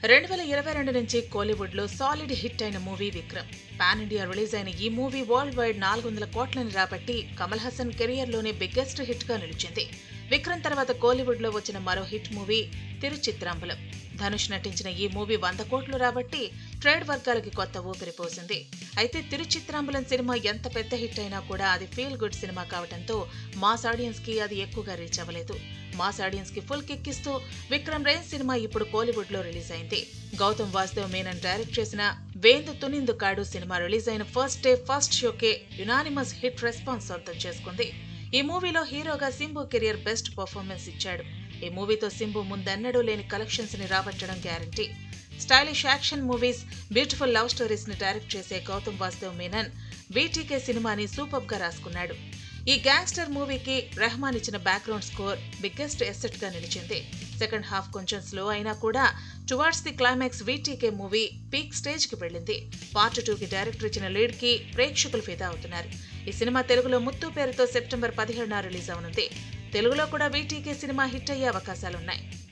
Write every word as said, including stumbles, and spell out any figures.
రెండు వేల ఇరవై రెండు నుంచి కోలీవుడ్ లో సాలిడ్ హిట్ అయిన movie Vikram. Pan India release అయిన ఈ మూవీ వరల్డ్ వైడ్ నాలుగు వందల కోట్లని రాబట్టి కమల్ హాసన్ కెరియర్ లోనే బిగ్గెస్ట్ హిట్ గా నిలిచింది. విక్రమ్ తర్వాత కోలీవుడ్ లో వచ్చిన మరో హిట్ మూవీ తిరుచిత్రాంబలం. ధనుష్ నటించిన ఈ మూవీ వంద కోట్లు రాబట్టి ట్రేడ్ వర్గాలకి కొత్త ఊపిరి పోసింది. అయితే తిరుచిత్రాంబలం సినిమా ఎంత పెద్ద హిట్ అయినా కూడా అది ఫీల్ గుడ్ సినిమా కావడంతో మాస్ ఆడియన్స్ కి అది ఎక్కువగా రీచ్ అవ్వలేదు. మాస్ ఆడియన్స్ కి ఫుల్ కిక్కిస్తూ విక్రమ్ రేంజ్ సినిమా ఇప్పుడు కోలీవుడ్ లో రిలీజ్ అయింది. గౌతమ్ వాసుదేవ్ మేనన్ డైరెక్ట్ చేసిన వేందు తునిందు కాడు సినిమా రిలీజ్ అయిన ఫస్ట్ డే ఫస్ట్ షోకే యునానిమస్ హిట్ రెస్పాన్స్ సొంతం చేసుకుంది. ఈ మూవీలో హీరోగా సింబు కెరియర్ బెస్ట్ పర్ఫార్మెన్స్ ఇచ్చాడు. ఈ మూవీతో సింబు ముందెన్నడూ లేని కలెక్షన్స్ ని రాబట్టడం guarantee. Stylish action movies, beautiful love stories ని డైరెక్ట్ చేసే గౌతమ్ వాసుదేవ్ మేనన్ వీటీకే సినిమాని సూపర్ గా రాసుకున్నాడు. ఈ గ్యాంగ్స్టర్ మూవీకి రెహమాన్ ఇచ్చిన బ్యాక్గ్రౌండ్ స్కోర్ బిగ్గెస్ట్ ఎసెట్ గా నిలిచింది. సెకండ్ హాఫ్ కొంచెం స్లో అయినా కూడా towards the climax VTK movie peak stage కి వెళ్ళింది. పార్ట్ టూ కి డైరెక్టర్ ఇచ్చిన లీడ్ కి ప్రేక్షకులు ఫిదా అవుతున్నారు. ఈ సినిమా తెలుగులో ముత్తు పేరుతో సెప్టెంబర్ పదిహేడున రిలీజ్ అవనుంది. తెలుగులో కూడా వీటీకే సినిమా హిట్ అయ్యే అవకాశాలున్నాయి.